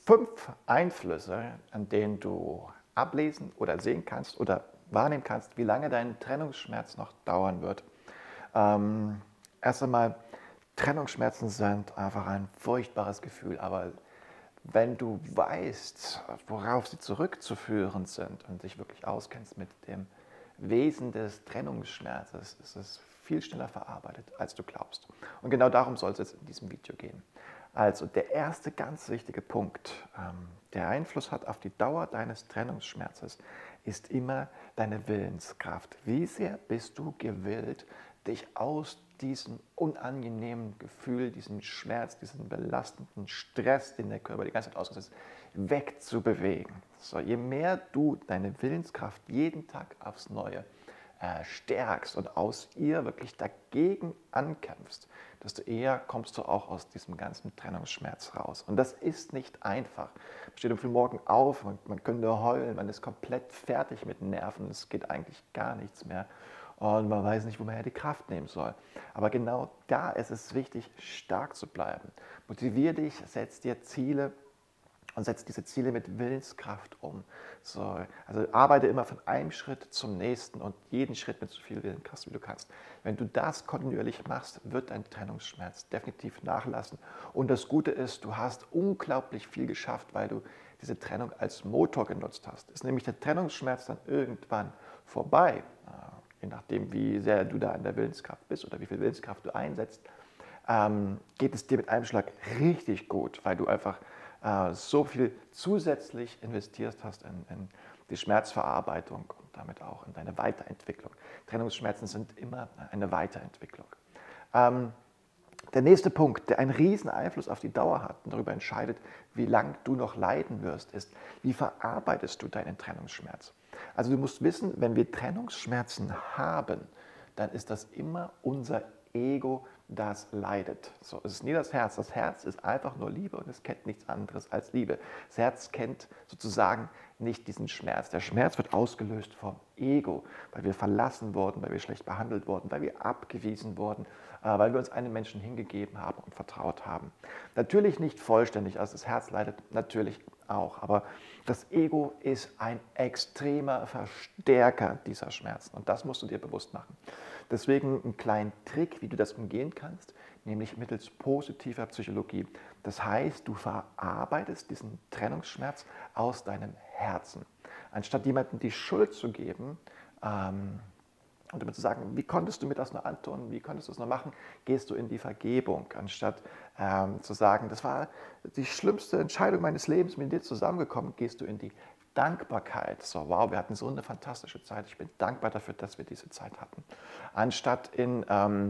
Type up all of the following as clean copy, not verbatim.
5 Einflüsse, an denen du ablesen oder sehen kannst oder wahrnehmen kannst, wie lange dein Trennungsschmerz noch dauern wird. Erst einmal, Trennungsschmerzen sind einfach ein furchtbares Gefühl, aber wenn du weißt, worauf sie zurückzuführen sind und dich wirklich auskennst mit dem Wesen des Trennungsschmerzes, ist es viel schneller verarbeitet, als du glaubst. Und genau darum soll es jetzt in diesem Video gehen. Also der erste ganz wichtige Punkt, der Einfluss hat auf die Dauer deines Trennungsschmerzes, ist immer deine Willenskraft. Wie sehr bist du gewillt, dich aus diesem unangenehmen Gefühl, diesem Schmerz, diesem belastenden Stress, den der Körper die ganze Zeit ausgesetzt ist, wegzubewegen. So, je mehr du deine Willenskraft jeden Tag aufs Neue stärkst und aus ihr wirklich dagegen ankämpfst, desto eher kommst du auch aus diesem ganzen Trennungsschmerz raus. Und das ist nicht einfach. Man steht um früh morgen auf, man könnte heulen, man ist komplett fertig mit den Nerven, es geht eigentlich gar nichts mehr. Und man weiß nicht, wo man ja die Kraft nehmen soll. Aber genau da ist es wichtig, stark zu bleiben. Motivier dich, setz dir Ziele und setz diese Ziele mit Willenskraft um. So, also arbeite immer von einem Schritt zum nächsten und jeden Schritt mit so viel Willenskraft, wie du kannst. Wenn du das kontinuierlich machst, wird dein Trennungsschmerz definitiv nachlassen. Und das Gute ist, du hast unglaublich viel geschafft, weil du diese Trennung als Motor genutzt hast. Ist nämlich der Trennungsschmerz dann irgendwann vorbei, je nachdem, wie sehr du da in der Willenskraft bist oder wie viel Willenskraft du einsetzt, geht es dir mit einem Schlag richtig gut, weil du einfach so viel zusätzlich investiert hast in die Schmerzverarbeitung und damit auch in deine Weiterentwicklung. Trennungsschmerzen sind immer eine Weiterentwicklung. Der nächste Punkt, der einen riesen Einfluss auf die Dauer hat und darüber entscheidet, wie lange du noch leiden wirst, ist, wie verarbeitest du deinen Trennungsschmerz? Also du musst wissen, wenn wir Trennungsschmerzen haben, dann ist das immer unser Ego, das leidet. So, es ist nie das Herz. Das Herz ist einfach nur Liebe und es kennt nichts anderes als Liebe. Das Herz kennt sozusagen nicht diesen Schmerz. Der Schmerz wird ausgelöst vom Ego, weil wir verlassen wurden, weil wir schlecht behandelt wurden, weil wir abgewiesen wurden, weil wir uns einem Menschen hingegeben haben und vertraut haben. Natürlich nicht vollständig, also das Herz leidet natürlich auch, aber das Ego ist ein extremer Verstärker dieser Schmerzen und das musst du dir bewusst machen. Deswegen einen kleinen Trick, wie du das umgehen kannst, nämlich mittels positiver Psychologie. Das heißt, du verarbeitest diesen Trennungsschmerz aus deinem Herzen. Anstatt jemandem die Schuld zu geben, und damit zu sagen, wie konntest du mir das nur antun, wie konntest du es nur machen, gehst du in die Vergebung, anstatt zu sagen, das war die schlimmste Entscheidung meines Lebens, mit dir zusammengekommen, gehst du in die Dankbarkeit. So, wow, wir hatten so eine fantastische Zeit, ich bin dankbar dafür, dass wir diese Zeit hatten. Anstatt in,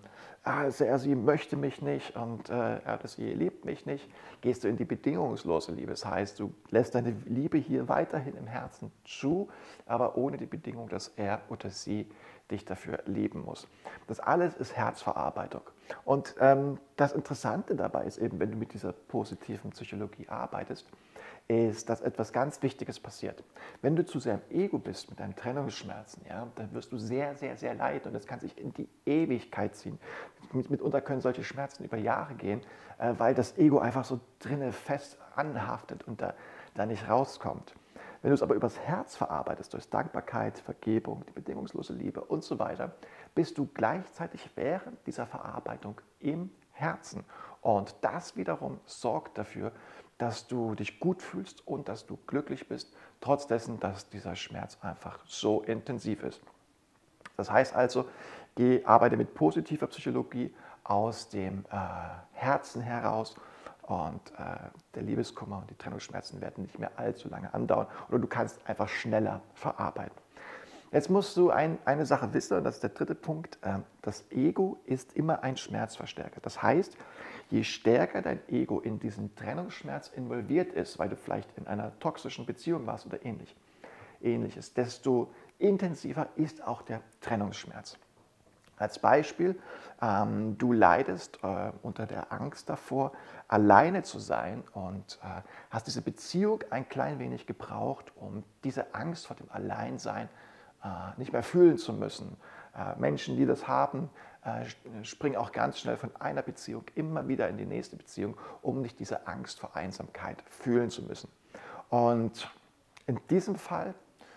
sie möchte mich nicht und sie liebt mich nicht, gehst du in die bedingungslose Liebe. Das heißt, du lässt deine Liebe hier weiterhin im Herzen zu, aber ohne die Bedingung, dass er oder sie dich dafür lieben muss. Das alles ist Herzverarbeitung. Und das Interessante dabei ist eben, wenn du mit dieser positiven Psychologie arbeitest, ist, dass etwas ganz Wichtiges passiert. Wenn du zu sehr im Ego bist mit deinen Trennungsschmerzen, ja, dann wirst du sehr, sehr, sehr leiden und das kann sich in die Ewigkeit ziehen. Mitunter können solche Schmerzen über Jahre gehen, weil das Ego einfach so drinne fest anhaftet und da nicht rauskommt. Wenn du es aber übers Herz verarbeitest, durch Dankbarkeit, Vergebung, die bedingungslose Liebe und so weiter, bist du gleichzeitig während dieser Verarbeitung im Herzen. Und das wiederum sorgt dafür, dass du dich gut fühlst und dass du glücklich bist, trotz dessen, dass dieser Schmerz einfach so intensiv ist. Das heißt also, arbeite mit positiver Psychologie aus dem Herzen heraus und der Liebeskummer und die Trennungsschmerzen werden nicht mehr allzu lange andauern oder du kannst einfach schneller verarbeiten. Jetzt musst du eine Sache wissen, und das ist der dritte Punkt, das Ego ist immer ein Schmerzverstärker. Das heißt, je stärker dein Ego in diesen Trennungsschmerz involviert ist, weil du vielleicht in einer toxischen Beziehung warst oder ähnliches, desto intensiver ist auch der Trennungsschmerz. Als Beispiel, du leidest unter der Angst davor, alleine zu sein und hast diese Beziehung ein klein wenig gebraucht, um diese Angst vor dem Alleinsein nicht mehr fühlen zu müssen, Menschen, die das haben, springen auch ganz schnell von einer Beziehung immer wieder in die nächste Beziehung, um nicht diese Angst vor Einsamkeit fühlen zu müssen. Und in diesem Fall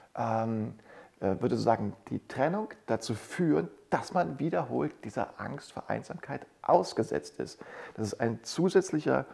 würde sozusagen die Trennung dazu führen, dass man wiederholt dieser Angst vor Einsamkeit ausgesetzt ist. Das ist ein zusätzlicher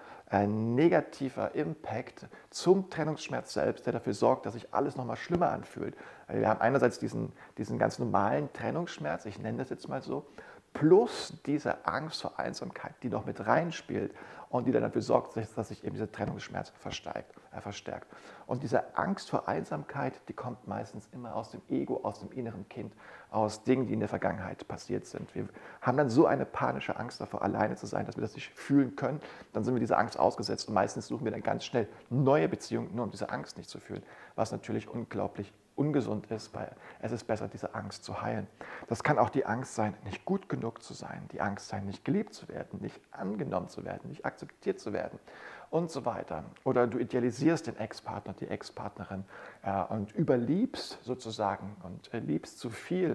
negativer Impact zum Trennungsschmerz selbst, der dafür sorgt, dass sich alles nochmal schlimmer anfühlt. Wir haben einerseits diesen ganz normalen Trennungsschmerz, ich nenne das jetzt mal so, plus diese Angst vor Einsamkeit, die noch mit reinspielt und die dann dafür sorgt, dass sich eben dieser Trennungsschmerz verstärkt. Und diese Angst vor Einsamkeit, die kommt meistens immer aus dem Ego, aus dem inneren Kind, aus Dingen, die in der Vergangenheit passiert sind. Wir haben dann so eine panische Angst davor, alleine zu sein, dass wir das nicht fühlen können. Dann sind wir dieser Angst ausgesetzt und meistens suchen wir dann ganz schnell neue Beziehungen, nur um diese Angst nicht zu fühlen, was natürlich unglaublich ungesund ist, weil es ist besser, diese Angst zu heilen. Das kann auch die Angst sein, nicht gut genug zu sein, die Angst sein, nicht geliebt zu werden, nicht angenommen zu werden, nicht akzeptiert zu werden und so weiter. Oder du idealisierst den Ex-Partner, die Ex-Partnerin und überliebst sozusagen und liebst zu viel,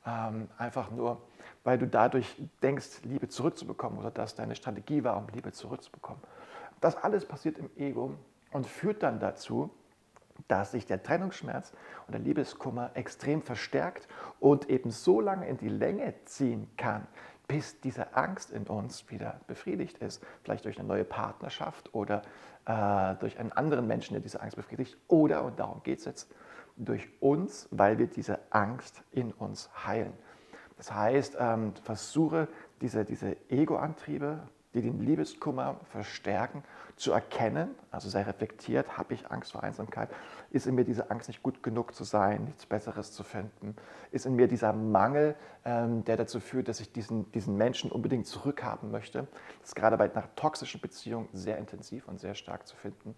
einfach nur, weil du dadurch denkst, Liebe zurückzubekommen oder dass deine Strategie war, um Liebe zurückzubekommen. Das alles passiert im Ego und führt dann dazu, dass sich der Trennungsschmerz und der Liebeskummer extrem verstärkt und eben so lange in die Länge ziehen kann, bis diese Angst in uns wieder befriedigt ist. Vielleicht durch eine neue Partnerschaft oder durch einen anderen Menschen, der diese Angst befriedigt. Oder, und darum geht es jetzt, durch uns, weil wir diese Angst in uns heilen. Das heißt, versuche diese Ego-Antriebe, die den Liebeskummer verstärken, zu erkennen, also sei reflektiert, habe ich Angst vor Einsamkeit, ist in mir diese Angst, nicht gut genug zu sein, nichts Besseres zu finden, ist in mir dieser Mangel, der dazu führt, dass ich diesen Menschen unbedingt zurückhaben möchte. Das ist gerade bei einer toxischen Beziehung sehr intensiv und sehr stark zu finden.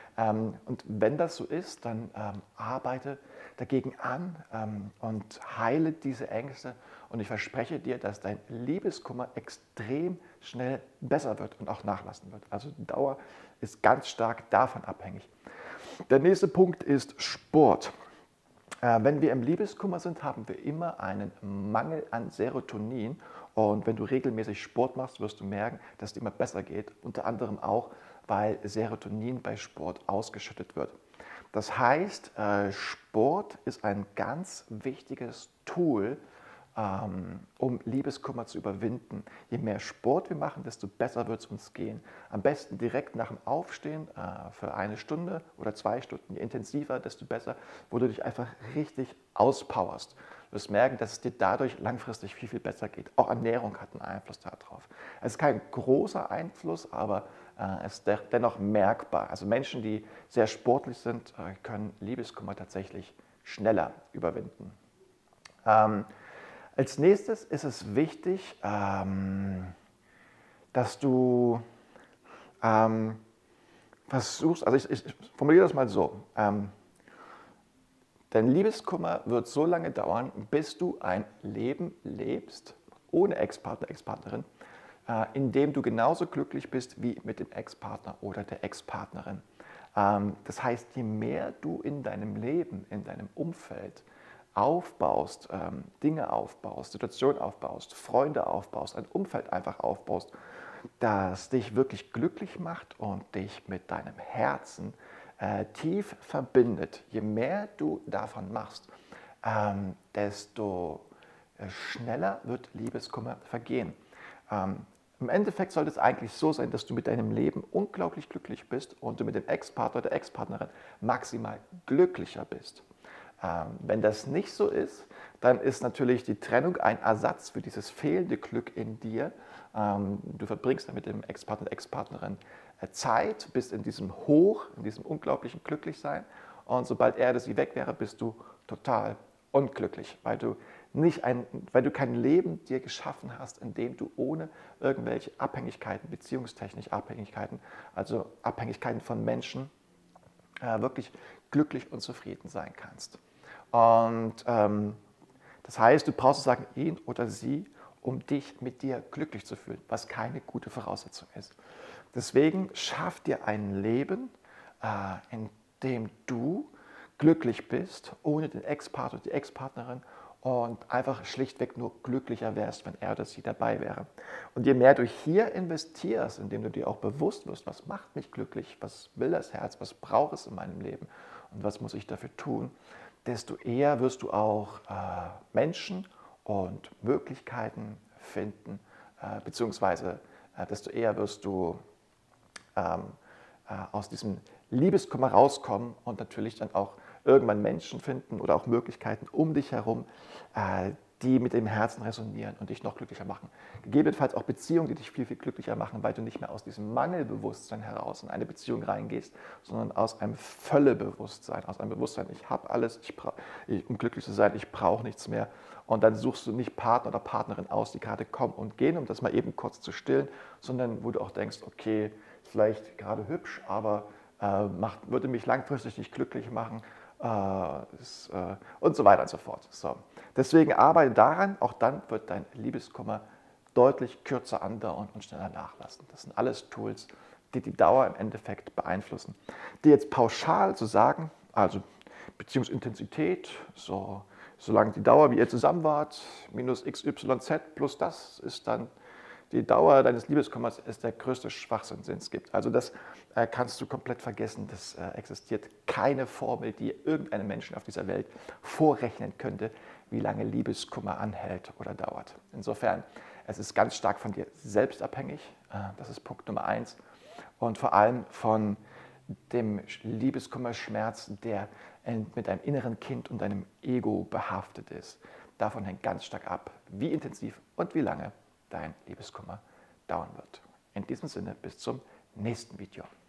Und wenn das so ist, dann arbeite dagegen an und heile diese Ängste. Und ich verspreche dir, dass dein Liebeskummer extrem schnell besser wird und auch nachlassen wird. Also die Dauer ist ganz stark davon abhängig. Der nächste Punkt ist Sport. Wenn wir im Liebeskummer sind, haben wir immer einen Mangel an Serotonin. Und wenn du regelmäßig Sport machst, wirst du merken, dass es dir immer besser geht. Unter anderem auch, weil Serotonin bei Sport ausgeschüttet wird. Das heißt, Sport ist ein ganz wichtiges Tool, um Liebeskummer zu überwinden. Je mehr Sport wir machen, desto besser wird es uns gehen. Am besten direkt nach dem Aufstehen für 1 Stunde oder 2 Stunden. Je intensiver, desto besser, wo du dich einfach richtig auspowerst. Du wirst merken, dass es dir dadurch langfristig viel, viel besser geht. Auch Ernährung hat einen Einfluss darauf. Es ist kein großer Einfluss, aber es ist dennoch merkbar. Also Menschen, die sehr sportlich sind, können Liebeskummer tatsächlich schneller überwinden. Als nächstes ist es wichtig, dass du versuchst, also ich formuliere das mal so, dein Liebeskummer wird so lange dauern, bis du ein Leben lebst, ohne Ex-Partner, Ex-Partnerin, in dem du genauso glücklich bist wie mit dem Ex-Partner oder der Ex-Partnerin. Das heißt, je mehr du in deinem Leben, in deinem Umfeld aufbaust, Dinge aufbaust, Situationen aufbaust, Freunde aufbaust, ein Umfeld einfach aufbaust, das dich wirklich glücklich macht und dich mit deinem Herzen tief verbindet. Je mehr du davon machst, desto schneller wird Liebeskummer vergehen. Im Endeffekt sollte es eigentlich so sein, dass du mit deinem Leben unglaublich glücklich bist und du mit dem Ex-Partner oder der Ex-Partnerin maximal glücklicher bist. Wenn das nicht so ist, dann ist natürlich die Trennung ein Ersatz für dieses fehlende Glück in dir. Du verbringst dann mit dem Ex-Partner, der Ex-Partnerin Zeit, bist in diesem Hoch, in diesem unglaublichen Glücklichsein. Und sobald er oder sie weg wäre, bist du total unglücklich, weil du kein Leben dir geschaffen hast, in dem du ohne irgendwelche Abhängigkeiten, beziehungstechnische Abhängigkeiten, also Abhängigkeiten von Menschen, wirklich glücklich und zufrieden sein kannst. Und das heißt, du brauchst sozusagen ihn oder sie, um dich mit dir glücklich zu fühlen, was keine gute Voraussetzung ist. Deswegen schaff dir ein Leben, in dem du glücklich bist, ohne den Ex-Partner, die Ex-Partnerin und einfach schlichtweg nur glücklicher wärst, wenn er oder sie dabei wäre. Und je mehr du hier investierst, indem du dir auch bewusst wirst, was macht mich glücklich, was will das Herz, was braucht es in meinem Leben und was muss ich dafür tun, desto eher wirst du auch Menschen und Möglichkeiten finden, beziehungsweise desto eher wirst du ähm, aus diesem Liebeskummer rauskommen und natürlich dann auch irgendwann Menschen finden oder auch Möglichkeiten um dich herum, die mit dem Herzen resonieren und dich noch glücklicher machen. Gegebenenfalls auch Beziehungen, die dich viel, viel glücklicher machen, weil du nicht mehr aus diesem Mangelbewusstsein heraus in eine Beziehung reingehst, sondern aus einem Füllebewusstsein, aus einem Bewusstsein, ich habe alles, um glücklich zu sein, ich brauche nichts mehr. Und dann suchst du nicht Partner oder Partnerin aus, die gerade kommen und gehen, um das mal eben kurz zu stillen, sondern wo du auch denkst, okay, vielleicht gerade hübsch, aber würde mich langfristig nicht glücklich machen und so weiter und so fort. So. Deswegen arbeite daran, auch dann wird dein Liebeskummer deutlich kürzer andauern und schneller nachlassen. Das sind alles Tools, die die Dauer im Endeffekt beeinflussen. Die jetzt pauschal zu sagen, also Beziehungsintensität, solange die Dauer, wie ihr zusammen wart, minus XYZ plus das ist dann die Dauer deines Liebeskummers ist der größte Schwachsinn, den es gibt. Also das kannst du komplett vergessen. Das existiert keine Formel, die irgendeinem Menschen auf dieser Welt vorrechnen könnte, wie lange Liebeskummer anhält oder dauert. Insofern, es ist ganz stark von dir selbst abhängig. Das ist Punkt Nummer 1. Und vor allem von dem Liebeskummerschmerz, der mit deinem inneren Kind und deinem Ego behaftet ist. Davon hängt ganz stark ab, wie intensiv und wie lange dein Liebeskummer dauern wird. In diesem Sinne, bis zum nächsten Video.